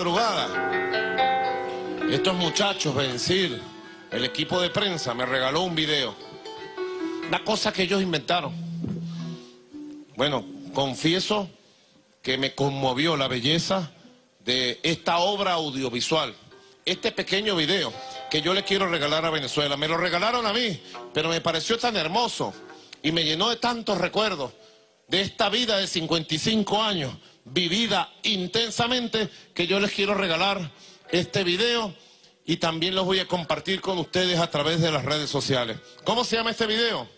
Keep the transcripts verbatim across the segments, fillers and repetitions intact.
madrugada, estos muchachos, Bencir, el equipo de prensa, me regaló un video. Una cosa que ellos inventaron. Bueno, confieso que me conmovió la belleza de esta obra audiovisual, este pequeño video que yo le quiero regalar a Venezuela. Me lo regalaron a mí, pero me pareció tan hermoso y me llenó de tantos recuerdos de esta vida de cincuenta y cinco años, vivida intensamente, que yo les quiero regalar este video y también los voy a compartir con ustedes a través de las redes sociales. ¿Cómo se llama este video?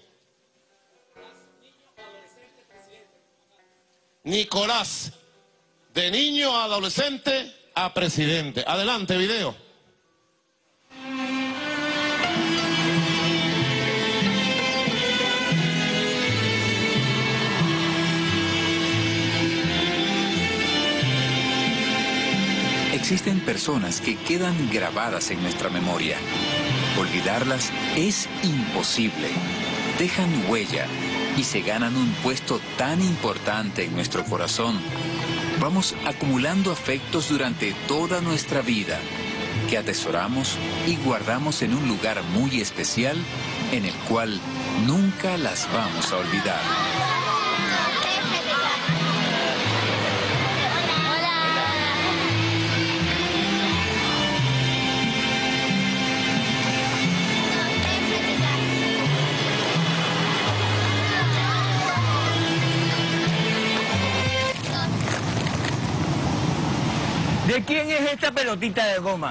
Nicolás, de niño a adolescente a presidente. Adelante, video. Existen personas que quedan grabadas en nuestra memoria. Olvidarlas es imposible. Dejan huella y se ganan un puesto tan importante en nuestro corazón. Vamos acumulando afectos durante toda nuestra vida, que atesoramos y guardamos en un lugar muy especial en el cual nunca las vamos a olvidar. ¿De quién es esta pelotita de goma?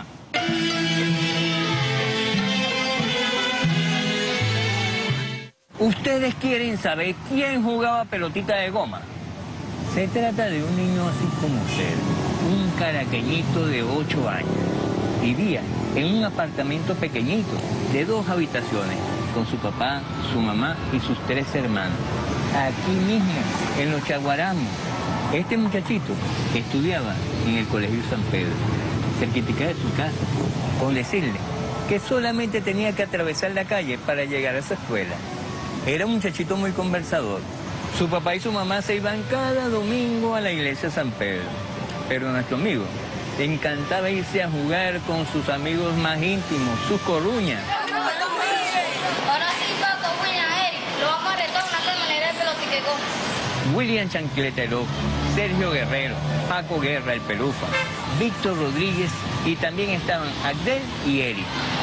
¿Ustedes quieren saber quién jugaba pelotita de goma? Se trata de un niño así como usted, un caraqueñito de ocho años. Vivía en un apartamento pequeñito de dos habitaciones con su papá, su mamá y sus tres hermanos. Aquí mismo, en los Chaguaramos. Este muchachito estudiaba en el Colegio San Pedro, cerquita de su casa, con decirle que solamente tenía que atravesar la calle para llegar a su escuela. Era un muchachito muy conversador. Su papá y su mamá se iban cada domingo a la iglesia San Pedro. Pero a nuestro amigo le encantaba irse a jugar con sus amigos más íntimos, sus corruñas. Ahora sí toca William Eric, lo vamos a retar una manera de pelotique goma. William Chancletero, Sergio Guerrero, Paco Guerra, el Pelufa, Víctor Rodríguez y también estaban Agdel y Eric.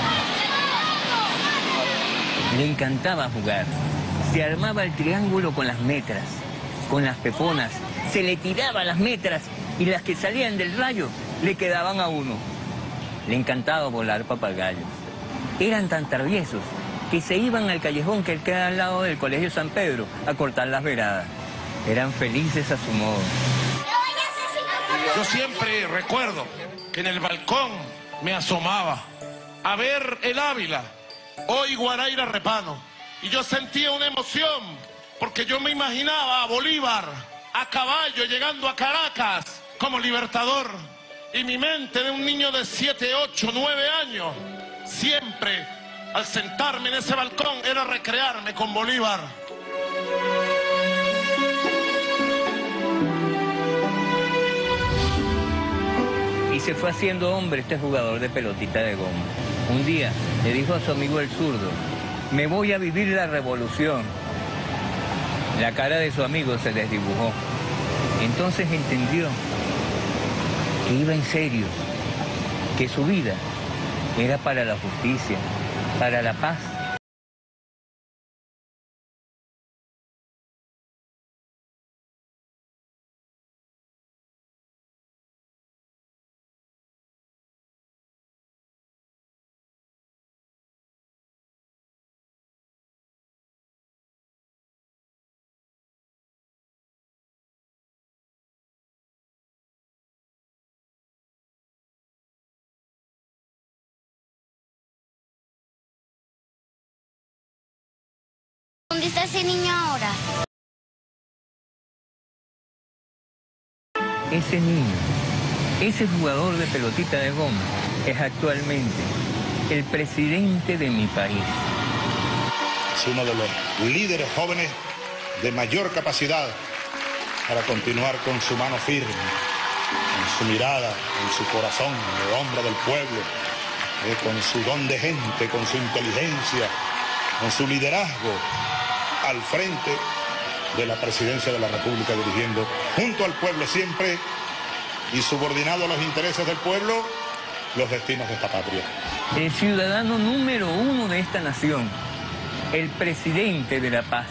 Le encantaba jugar. Se armaba el triángulo con las metras, con las peponas, se le tiraba las metras y las que salían del rayo le quedaban a uno. Le encantaba volar papagayos. Eran tan traviesos que se iban al callejón que queda al lado del Colegio San Pedro a cortar las veradas. Eran felices a su modo. Yo siempre recuerdo que en el balcón me asomaba a ver el Ávila, hoy Guaraíra Repano, y yo sentía una emoción porque yo me imaginaba a Bolívar a caballo llegando a Caracas como libertador, y mi mente de un niño de siete, ocho, nueve años siempre al sentarme en ese balcón era recrearme con Bolívar. Y se fue haciendo hombre este jugador de pelotita de goma. Un día le dijo a su amigo el zurdo: me voy a vivir la revolución. La cara de su amigo se desdibujó. Entonces entendió que iba en serio, que su vida era para la justicia, para la paz. ¿Dónde está ese niño ahora? Ese niño, ese jugador de pelotita de goma, es actualmente el presidente de mi país. Es uno de los líderes jóvenes de mayor capacidad para continuar con su mano firme, con su mirada, en su corazón de hombre del pueblo, eh, con su don de gente, con su inteligencia, con su liderazgo al frente de la presidencia de la República, dirigiendo junto al pueblo siempre y subordinado a los intereses del pueblo los destinos de esta patria. El ciudadano número uno de esta nación, el presidente de la paz.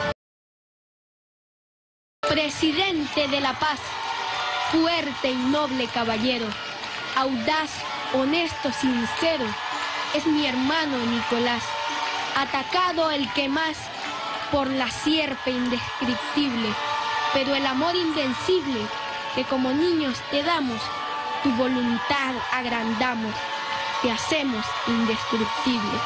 Presidente de la paz, fuerte y noble caballero, audaz, honesto, sincero, es mi hermano Nicolás, atacado el que más por la sierpe indescriptible, pero el amor invencible que como niños te damos, tu voluntad agrandamos, te hacemos indestructible.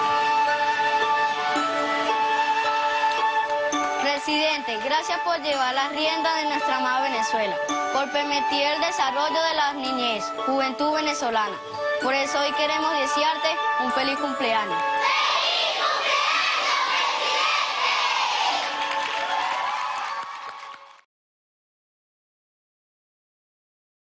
Presidente, gracias por llevar las riendas de nuestra amada Venezuela, por permitir el desarrollo de la niñez, juventud venezolana. Por eso hoy queremos desearte un feliz cumpleaños.